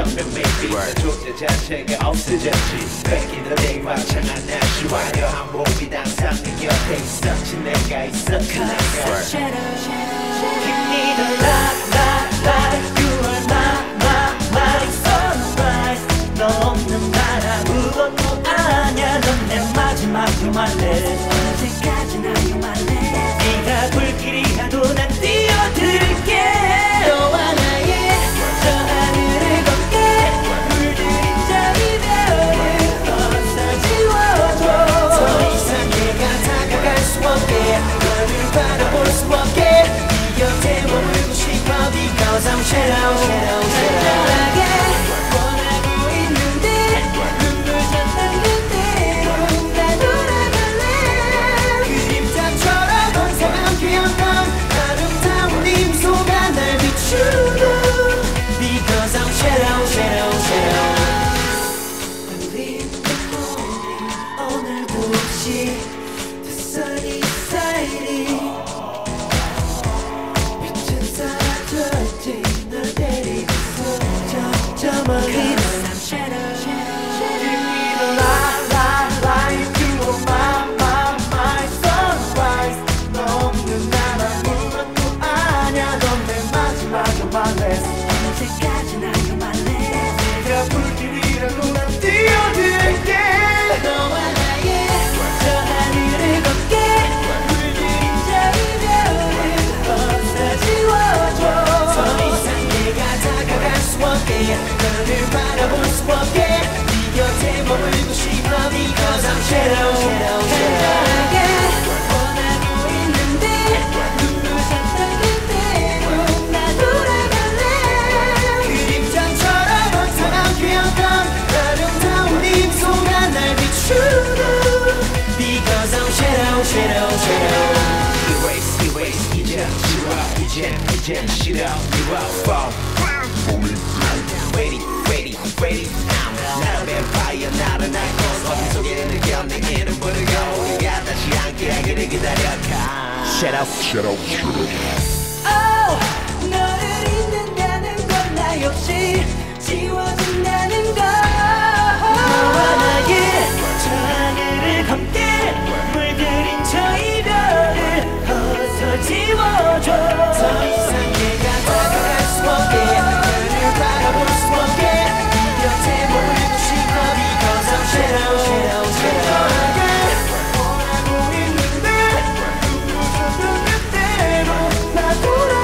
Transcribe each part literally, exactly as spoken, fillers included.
정면 maybe 나 존재 자체가 없어졌지 Back in the day 화창한 날씨 화려한 몸이 항상 네 곁에 있었지 내가 있었지 내가 Give me the light, light, light You are my, my, my sunrise 너 없는 날 아무것도 아냐 넌 내 마지막 You my last 언제까지나 You my last 네가 불길이 가도 난 뛰어들게 너와 나의 저 하늘을 걷게 물들인 저 이별을 어서 지워줘 더 이상 내가 다가갈 수 없게 너를 바라볼 수 없게 네 곁에 머물고 싶어 Because I'm shadow, shadow, shadow 원하고 있는데 눈물 젖는 그대로 나 돌아갈래 그림자처럼 항상 기억던 아름다운 네 미소가 날 비추고 Because I'm shadow, shadow, shadow Believe the morning 오늘도 없이 The sunny side 빛은 사라졌지 널 데리고서 저, 저 멀리 Because I'm shadow Give me the light, light, light You are my, my, my sunrise 너 없는 날 아무것도 아냐 넌 내 마지막 You're my last 언제까지나 You're my last 네가 불길이라도 난 뛰어들게 너와 나의 저 하늘을 걷게 물들인 저 이별을 어서 지워줘 더 이상 내가 다가갈 수 없게 너를 바라볼 수 없게 네 곁에 머물고 싶어 Because I'm shadow, shadow, shadow 원하고 있는데 눈물 샀던 그대로 나 돌아갈래 그림자처럼 항상 기억던 아름다운 네 미소가 날 비추고 Because I'm shadow, shadow, shadow Erase, erase, 이제 지워 이제 이제 싫어 미워 fall Ready, ready, ready 나는 vampire 나는 알고 어둠 속에 느껴 내 이름 부르고 우리가 다시 함께하기를 기다려가 Shadow, shadow, shadow Oh, 너를 잊는다는 건 나 역시 지워진다는 것 너와 나의 저 하늘을 걷게 물들인 저 이별을 어서 지워줘 더 이상 내가 다가갈 수 없게 너를 바라볼 수 없게 네 곁에 머물고 싶어 Because I'm shadow, shadow, shadow 원하고 있는데 눈물 젖던 그대로 나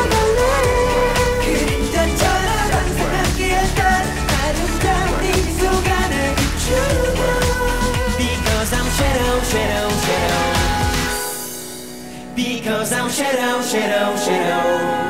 돌아갈래 그림자처럼 항상 함께했던 아름다운 네 미소가 날 비추고 Because I'm shadow, shadow, shadow Because I'm shadow, shadow, shadow